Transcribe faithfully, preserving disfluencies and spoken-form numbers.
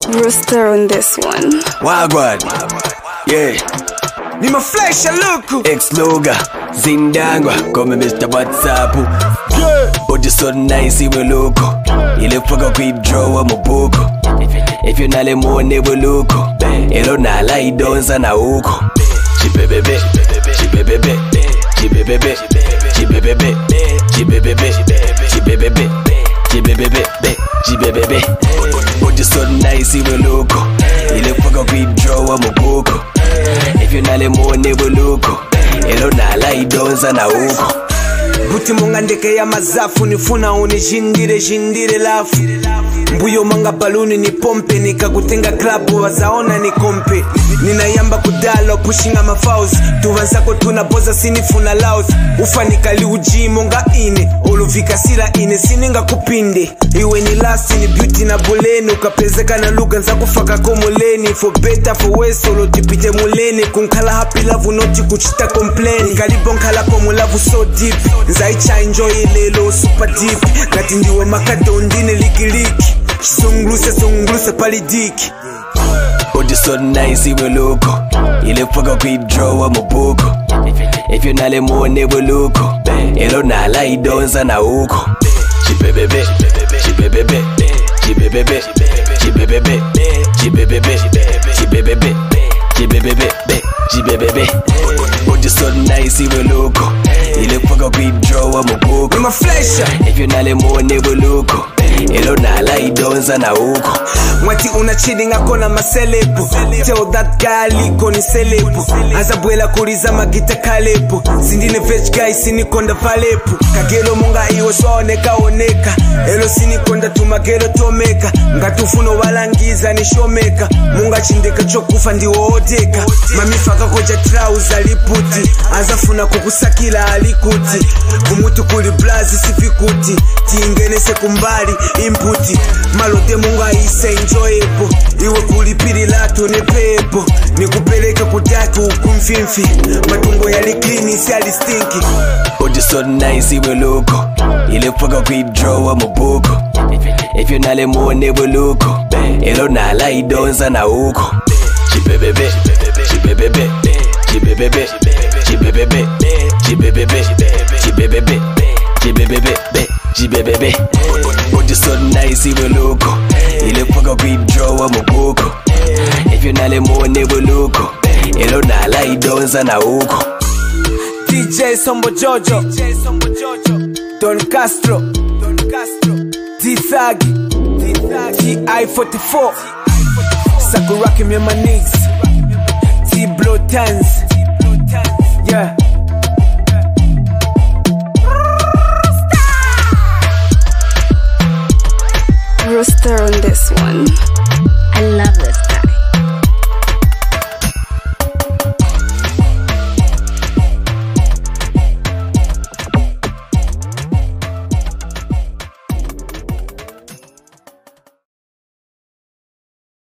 Rooster on this one. Wagwan. Yeah. Ni maflash look. X-Luger. Zindangwa. Come Mister WhatsApp. Yeah. Body so nice we look. Ile fuka kuidraw mu book. If you nale money we look. Elo na lai donza na uko. Chibebebe. Chibebebe. Chibebebe. Chibebebe. Chibebebe. Chibebebe. Chibebebe. Chibebebe. Body so nice we look. Ile fuka kuidraw mu book. If you nale money we look. Elo na lai donza na uko. Buti munga ndeke ya mazafu nifuna unijindire jindire lafu. Mbuyo manga baluni ni pompe nikakutenga klabu wazaona ni kompe. Ninayamba kudalo pushing ama fouls. Tuvanzako tunaboza sinifuna laos. Ufanikali uji monga ine oluvika sila ine sininga kupinde. Iwe ni last ni beauty na boleni. Ukapezeka na lugha nza kufaka komoleni. For better for worse solo tipite muleni. Kunkala happy love noti kuchita complain. Kalibon kala komu love so deep. Nzaicha enjoy lelo super deep. Ngati ndiwe makadondine liki liki. Sungluse sungluse palidiki. Body so nice we look. Ile fuka kuidraw mu book. If you nale money we look. Elo na lai donza na uko. Chibebebe. Chibebebe. Chibebebe. Chibebebe. Chibebebe. Chibebebe. Chibebebe. Chibebebe. Body so nice we look. Ile fuka kuidraw mu book. My flesh. If you nale money we look. Elo na lai donza na uko. Mwati una chidi ngako na maselepo. Tell that guy liko ni selepo. Azabuela kuriza magita kalepo. Sindine veg guy sinikonda palepo. Kagelo munga iwo sooneka oneka. Elo sinikonda tumagelo tomeka. Ngatufuno walangiza ni shomeka. Munga chindeka chokufa ndiwo odeka. Mamifaka koja trouser liputi. Azafuna kukusakila alikuti. Kumutu kuli blazi sifikuti. Tingenese kumbali inputi. Malote munga isa enjoyable. Iwe kulipiri lato ne pepo. Nikupeleka kutatu kumfimfi. Matungo yali clean isi yali stinky. Body so nice we look. Ile fuka kuidraw mu book. If you nale money we look. Elo na lai donza na uko. Chibebebe. Chibebebe. Chibebebe. Chibebebe. Chibebebe. Chibebebe. Chibebebe. Chibebebe. Body so nice we look. Ile fuka kuidraw mu book. If you nale money we look. Elo na lai donza na uko. D J Sombo Jojo, Don Castro, T-Thagi, T I forty-four, Sakuraki me my knees, T-Blow Tans, yeah. Rooster on this one.